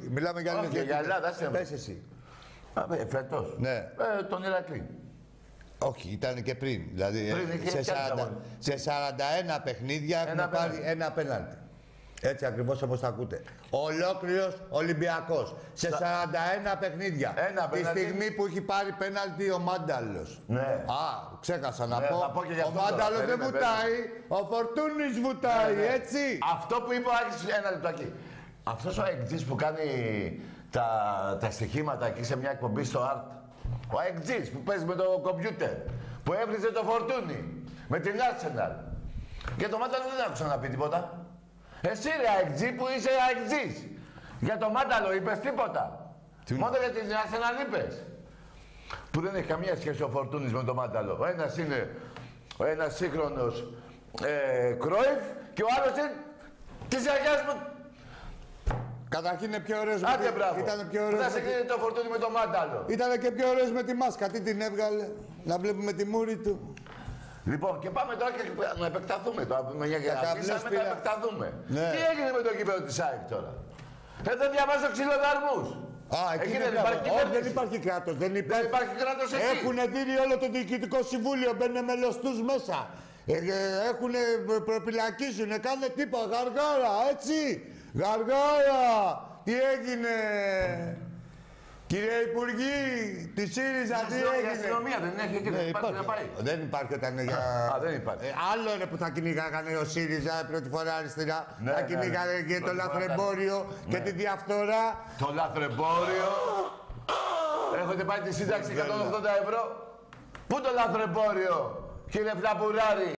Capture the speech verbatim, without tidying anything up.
Μιλάμε για Όχι, για Ελλάδα, σε πες εσύ. Φέτος. Ναι. Ε, τον Ηρακλή. Όχι, ήταν και πριν. Δηλαδή πριν σε, σαράντα, σε σαράντα ένα παιχνίδια έχουμε πάρει ένα πέναλτι. Έτσι ακριβώς όπως τα ακούτε. Ολόκληρος Ολυμπιακός. Σε σαράντα ένα παιχνίδια. Ένα τη πέναλτι. στιγμή που έχει πάρει πέναλτι ο Μάνταλος. Ναι. Α, ξέχασα να ναι, πω. πω και ο Μάνταλος δεν βουτάει. Ο Φορτούνης βουτάει, ναι, ναι. Έτσι. Αυτό που είπε ο Άκης, ένα λεπτάκι. Αυτός ο εκτζής που κάνει τα, τα στοιχήματα εκεί σε μια εκπομπή στο Art. Ο εκτζής που παίζει με το κομπιούτερ. Που έβριζε το Φορτούνι. Με την Arsenal. Για το Μάνταλο δεν άκουσα να πει τίποτα. Εσύ ρε αεκτζή που είσαι αεκτζής. Για το Μάνταλο είπες τίποτα. Τι μόνο για την Arsenal είπες. Που δεν έχει καμία σχέση ο Φορτούνης με το Μάνταλο. Ο ένας είναι ο ένας σύγχρονος ε, Κρόιφ και ο άλλος είναι της αρχάς μου. Καταρχήν είναι πιο ωραίος. Άντε μπράβο. Ήταν πιο ωραίος. Θα σε κρίνει το Φορτούνι με το Μάνταλο. Ήτανε και πιο ωραίος με τη μάσκα. Τι την έβγαλε. Να βλέπουμε τη μούρη του. Λοιπόν, και πάμε τώρα και να επεκταθούμε τώρα. Με μια και αρχίσαμε να επεκταθούμε. Ναι. Τι έγινε με το κήπεδο της ΑΕΚ τώρα. Εδώ διαβάζω ξυλοδαρμούς. Α, εκεί δεν υπάρχει Όχι, δεν υπάρχει κράτος. Δεν υπάρχει, δεν υπάρχει κράτος εκεί. Έχουν δει όλο το διοικητικό συμβούλιο. Μπαίνουν μελωστούς μέσα. Ε, έχουν προπυλακίζουν. Κάνε τίποτα. Γαργάρα, έτσι. Γαργάρα. Τι έγινε. Κύριε Υπουργή, τη ΣΥΡΙΖΑ τι έγινε. Η αστυνομία δεν έχει εκεί, δεν υπάρχει να πάει. Δεν υπάρχει όταν είναι για... Α, δεν υπάρχει. Ε, άλλο είναι που θα κυνηγάγανε ο ΣΥΡΙΖΑ πρώτη φορά αριστερά. Ναι, θα ναι, κυνηγάγανε ναι. και το λαθρεμπόριο ναι. και τη διαφθορά. Το λαθρεμπόριο. Έχετε πάει τη σύνταξη εκατόν ογδόντα ευρώ. Πού το λαθρεμπόριο, κύριε Φλαπουράρη.